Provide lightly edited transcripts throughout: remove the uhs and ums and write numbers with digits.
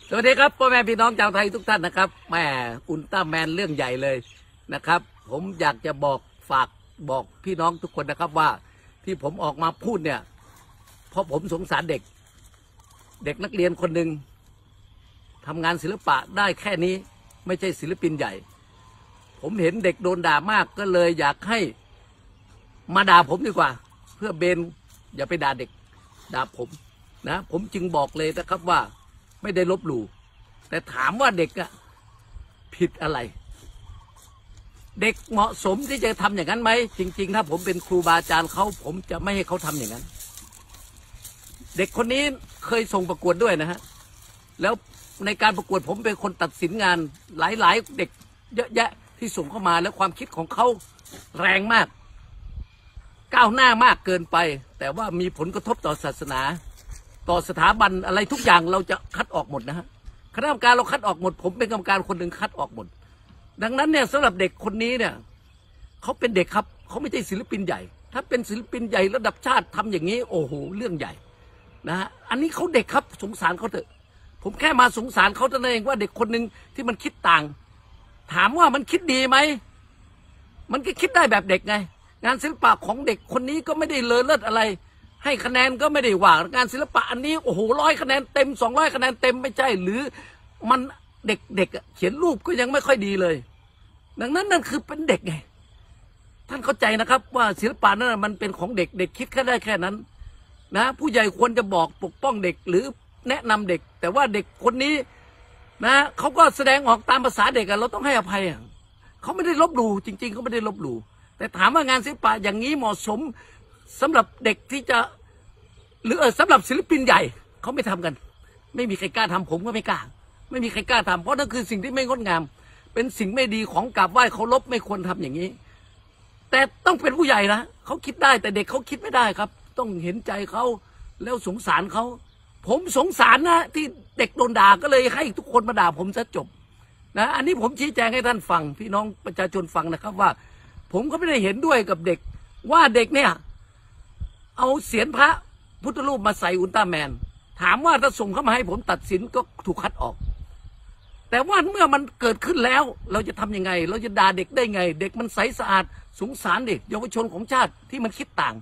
สวัสดีครับพ่อแม่พี่น้องชาวไทยทุกท่านนะครับแม่อุลตร้าแมนเรื่องใหญ่เลยนะครับผมอยากจะฝากบอกพี่น้องทุกคนนะครับว่าที่ผมออกมาพูดเนี่ยเพราะผมสงสารเด็กนักเรียนคนหนึ่งทำงานศิลปะได้แค่นี้ไม่ใช่ศิลปินใหญ่ผมเห็นเด็กโดนด่ามากก็เลยอยากให้มาด่าผมดีกว่าเพื่อเบนอย่าไปด่าเด็กด่าผมนะผมจึงบอกเลยนะครับว่าไม่ได้ลบหลู่แต่ถามว่าเด็กอะผิดอะไรเด็กเหมาะสมที่จะทำอย่างนั้นไหมจริงๆถ้าผมเป็นครูบาอาจารย์เขาผมจะไม่ให้เขาทำอย่างนั้นเด็กคนนี้เคยส่งประกวดด้วยนะฮะแล้วในการประกวดผมเป็นคนตัดสินงานหลายๆเด็กเยอะแยะที่ส่งเข้ามาแล้วความคิดของเขาแรงมากก้าวหน้ามากเกินไปแต่ว่ามีผลกระทบต่อศาสนาต่อสถาบันอะไรทุกอย่างเราจะคัดออกหมดนะฮะคณะกรรมการเราคัดออกหมดผมเป็นกรรมการคนหนึ่งคัดออกหมดดังนั้นเนี่ยสำหรับเด็กคนนี้เนี่ยเขาเป็นเด็กครับเขาไม่ใช่ศิลปินใหญ่ถ้าเป็นศิลปินใหญ่ระดับชาติทำอย่างนี้โอ้โหเรื่องใหญ่นะฮะอันนี้เขาเด็กครับสงสารเขาเถอะผมแค่มาสงสารเขาเท่านั้นเองว่าเด็กคนหนึ่งที่มันคิดต่างถามว่ามันคิดดีไหมมันก็คิดได้แบบเด็กไงงานศิลปะของเด็กคนนี้ก็ไม่ได้เลอเลิศอะไรให้คะแนนก็ไม่ได้ว่างานศิลปะอันนี้โอ้โห100 คะแนนเต็ม200 คะแนนเต็มไม่ใช่หรือมันเด็กเขียนรูปก็ยังไม่ค่อยดีเลยดังนั้นนั่นคือเป็นเด็กไงท่านเข้าใจนะครับว่าศิลปะนั้นมันเป็นของเด็กคิดแค่ได้แค่นั้นนะผู้ใหญ่ควรจะบอกปกป้องเด็กหรือแนะนำเด็กแต่ว่าเด็กคนนี้นะเขาก็แสดงออกตามภาษาเด็กเราต้องให้อภัยเขาไม่ได้ลบหลู่จริงๆเขาไม่ได้ลบหลู่แต่ถามว่างานศิลปะอย่างนี้เหมาะสมสำหรับเด็กที่จะหรือสำหรับศิลปินใหญ่เขาไม่ทำกันไม่มีใครกล้าทำผมก็ไม่กล้าไม่มีใครกล้าทำเพราะนั่นคือสิ่งที่ไม่งดงามเป็นสิ่งไม่ดีของกราบไหว้เคารพไม่ควรทำอย่างนี้แต่ต้องเป็นผู้ใหญ่นะเขาคิดได้แต่เด็กเขาคิดไม่ได้ครับต้องเห็นใจเขาแล้วสงสารเขาผมสงสารนะที่เด็กโดนด่าก็เลยให้ทุกคนมาด่าผมซะจบนะอันนี้ผมชี้แจงให้ท่านฟังพี่น้องประชาชนฟังนะครับว่าผมก็ไม่ได้เห็นด้วยกับเด็กว่าเด็กเนี่ยเอาเศียรพระพุทธรูปมาใส่อุลตร้าแมนถามว่าถ้าส่งเข้ามาให้ผมตัดสินก็ถูกคัดออกแต่ว่าเมื่อมันเกิดขึ้นแล้วเราจะทำยังไงเราจะด่าเด็กได้ไงเด็กมันใสสะอาดสงสารเด็กเยาวชนของชาติที่มันคิดต่าง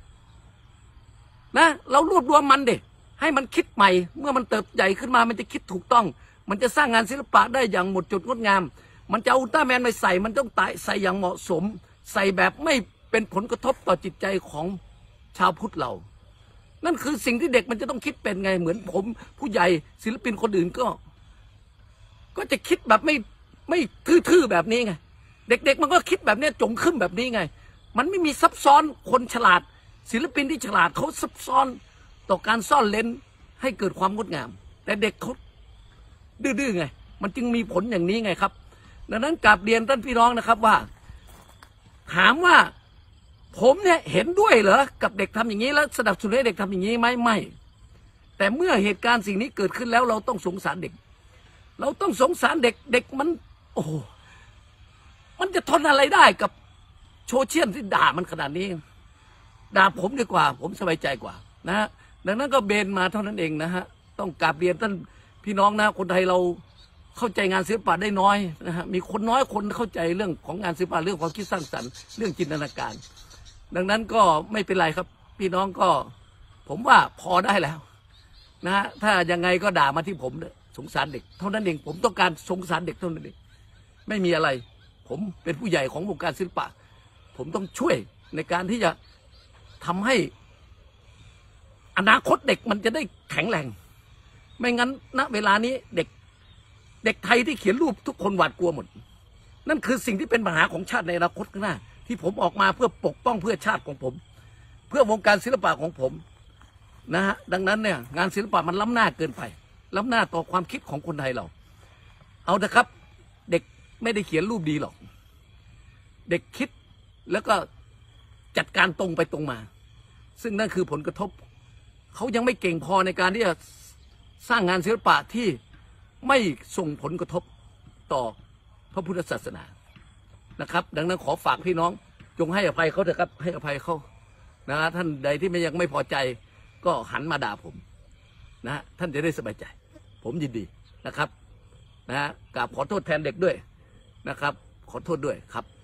นะเรารวบรวมมันเด็กให้มันคิดใหม่เมื่อมันเติบใหญ่ขึ้นมามันจะคิดถูกต้องมันจะสร้างงานศิลปะได้อย่างหมดจดงดงามมันจะเอาอุลตร้าแมนไปใส่มันต้องใส่อย่างเหมาะสมใส่แบบไม่เป็นผลกระทบต่อจิตใจของชาวพุทธเรานั่นคือสิ่งที่เด็กมันจะต้องคิดเป็นไงเหมือนผมผู้ใหญ่ศิลปินคนอื่นก็จะคิดแบบไม่ทื่อๆแบบนี้ไงเด็กๆมันก็คิดแบบนี้จงขึ้นแบบนี้ไงมันไม่มีซับซ้อนคนฉลาดศิลปินที่ฉลาดเขาซับซ้อนต่อการซ่อนเลนให้เกิดความงดงามแต่เด็กเขาดื้อๆไงมันจึงมีผลอย่างนี้ไงครับดังนั้นกราบเรียนท่านพี่น้องนะครับว่าถามว่าผมเนี่ยเห็นด้วยเหรอกับเด็กทำอย่างนี้แล้วสนับสนุนให้เด็กทำอย่างนี้ไหมไม่แต่เมื่อเหตุการณ์สิ่งนี้เกิดขึ้นแล้วเราต้องสงสารเด็กเราต้องสงสารเด็กมันโอ้โหมันจะทนอะไรได้กับโซเชียลที่ด่ามันขนาดนี้ด่าผมดีกว่าผมสบายใจกว่านะฮะดังนั้นก็เบนมาเท่านั้นเองนะฮะต้องกราบเรียนท่านพี่น้องนะคนไทยเราเข้าใจงานศิลปะได้น้อยนะฮะมีคนน้อยคนเข้าใจเรื่องของงานศิลปะเรื่องความคิดสร้างสรรค์เรื่องจินตนาการดังนั้นก็ไม่เป็นไรครับพี่น้องก็ผมว่าพอได้แล้วนะฮะถ้ายังไงก็ด่ามาที่ผมสงสารเด็กเท่านั้นเองผมต้องการสงสารเด็กเท่านั้นเองไม่มีอะไรผมเป็นผู้ใหญ่ของวงการศิลปะผมต้องช่วยในการที่จะทำให้อนาคตเด็กมันจะได้แข็งแรงไม่งั้นณเวลานี้เด็กไทยที่เขียนรูปทุกคนหวาดกลัวหมดนั่นคือสิ่งที่เป็นปัญหาของชาติในอนาคตข้างหน้าที่ผมออกมาเพื่อปกป้องเพื่อชาติของผมเพื่อวงการศิลปะของผมนะฮะดังนั้นเนี่ยงานศิลปะมันล้ำหน้าเกินไปล้ำหน้าต่อความคิดของคนไทยเราเอาเถอะครับเด็กไม่ได้เขียนรูปดีหรอกเด็กคิดแล้วก็จัดการตรงไปตรงมาซึ่งนั่นคือผลกระทบเขายังไม่เก่งพอในการที่จะสร้างงานศิลปะที่ไม่ส่งผลกระทบต่อพระพุทธศาสนานะครับดังนั้นขอฝากพี่น้องจงให้อภัยเขาเถอะครับให้อภัยเขานะท่านใดที่ยังไม่พอใจก็หันมาด่าผมนะท่านจะได้สบายใจผมยินดีนะครับนะฮะกราบขอโทษแทนเด็กด้วยนะครับ ขอโทษด้วยครับ